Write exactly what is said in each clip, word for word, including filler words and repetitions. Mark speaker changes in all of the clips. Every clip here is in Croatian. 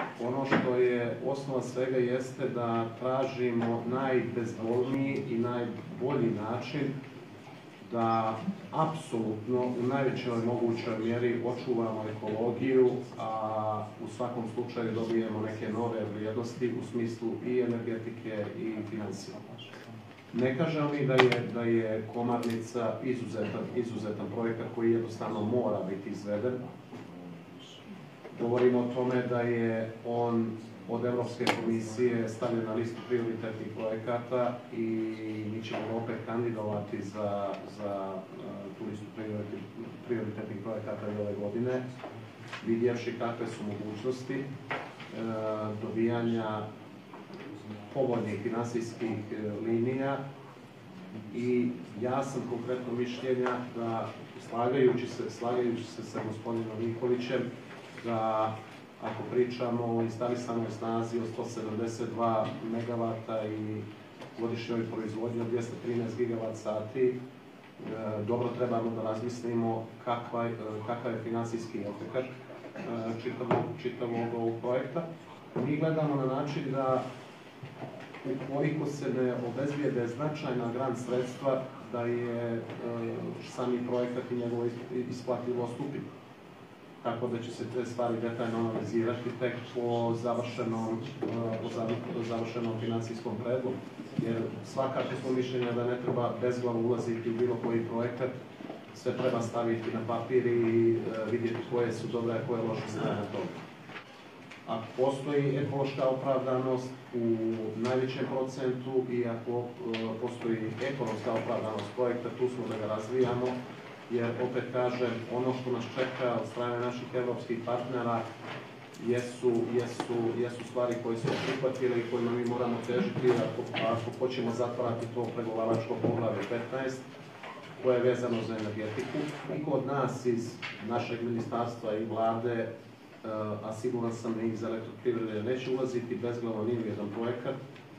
Speaker 1: ono što je osnova svega jeste da tražimo najbezbolniji i najbolji način da apsolutno u najvećoj mogućoj mjeri očuvamo ekologiju, a u svakom slučaju dobijemo neke nove vrijednosti u smislu i energetike i financija. Ne kažem li da je, da je Komarnica izuzetan, izuzetan projekat koji jednostavno mora biti izveden. Govorimo o tome da je on od Evropske komisije stavljen na listu prioritetnih projekata i mi ćemo ga opet kandidovati za, za tu listu prioritetnih projekata i ove godine, vidjevši kakve su mogućnosti e, dobijanja povoljnih finansijskih linija. I ja sam konkretno mišljenja da, slagajući se, slagajući se sa gospodinom Nikolićem, da ako pričamo o instalisanoj snazi od sto sedamdeset dva megavata i godišnjoj proizvodnji od dvjesto trinaest gigavat sati, dobro trebamo da razmislimo kakva, kakav je finansijski efekt čitavog, čitavog ovog projekta. Mi gledamo na način da ukoliko se ne obezbijede značajna grant sredstva, da je sami projekat i njegovo isplativost upitna. Tako da će se te stvari detaljno analizirati tek po završenom, po završenom finansijskom predlogu. Jer svakako smo mišljenja da ne treba bezglavo ulaziti u bilo koji projekat, sve treba staviti na papir i vidjeti koje su dobre, a koje loše strane toga. Ako postoji ekološka opravdanost u najvećem procentu i ako postoji ekonomska opravdanost projekta, tu smo da ga razvijamo, jer opet kažem, ono što nas čeka od strane naših evropskih partnera jesu, jesu, jesu stvari koje smo prihvatili i kojima mi moramo težiti ako, ako hoćemo zatvarati to pregovaračko poglavlje petnaest, koje je vezano za energetiku. I kod nas iz našeg ministarstva i vlade, a siguran sam i iz elektroprivrede, neće ulaziti bezglavo ni u jedan projekat.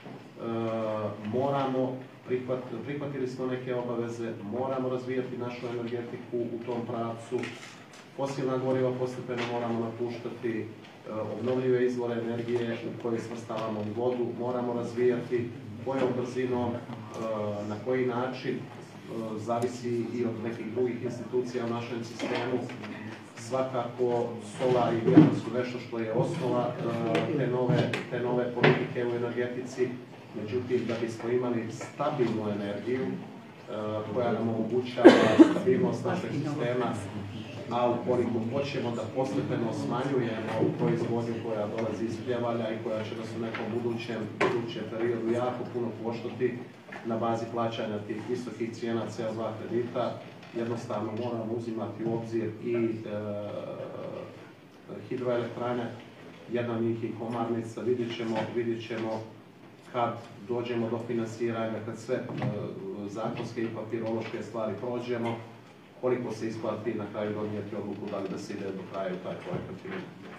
Speaker 1: Moramo prihvatili smo neke obaveze, moramo razvijati našu energetiku u tom pravcu. Fosilna goriva postepeno moramo napuštati, obnovljive izvore energije u koje svrstavamo u vodu, moramo razvijati kojom brzinom, na koji način, zavisi i od nekih drugih institucija u našem sistemu. Svakako solar i vjetar su nešto što je osnova te nove, te nove politike u energetici. Međutim, da bismo imali stabilnu energiju koja nam omogućava stabilnost našeg sistema, a ukoliko hoćemo da postepeno smanjujemo proizvodnju koja dolazi iz pljevalja i koja će nas u nekom budućem, budućem periodu jako puno koštati na bazi plaćanja tih visokih cijena C O dva kredita, jednostavno moramo uzimati u obzir i e, hidroelektrane, jedna od njih i Komarnica. Vidjet ćemo, vidjet ćemo kad dođemo do finansiranja, kad sve e, zakonske i papirološke stvari prođemo, koliko se isplati na kraju donijeti odluku da li da se ide do kraja u taj projekat.